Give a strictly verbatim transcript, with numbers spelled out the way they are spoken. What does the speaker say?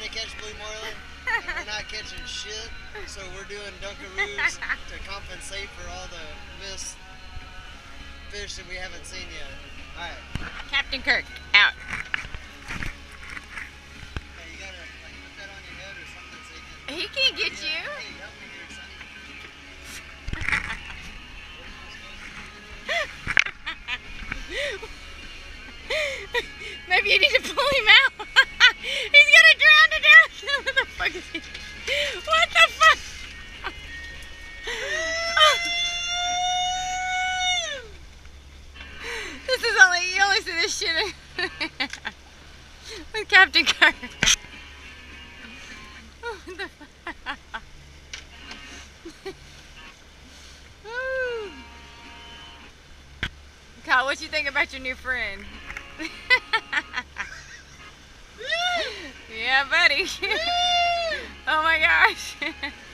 catch blue marlin, and we're not catching shit, so we're doing Dunkaroos to compensate for all the missed fish that we haven't seen yet. Alright. Captain Kirk, out. Okay, you gotta like put that on your head or something so you can... He can't get yeah, you. Hey, help me here, Sonny. Maybe you need to pull him out. He's gonna drown to death. What the fuck is he? What the fuck? This is only, you only see this shit with Captain Kirk. What the fuck? Kyle, what you think about your new friend? Yeah, buddy. Oh my gosh.